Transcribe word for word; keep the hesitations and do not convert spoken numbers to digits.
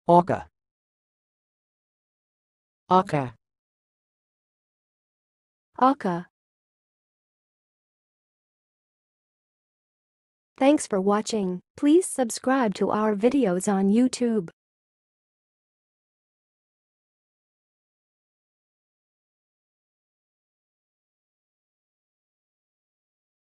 Auca. Auca. Auca. Thanks for watching. Please subscribe to our videos on YouTube.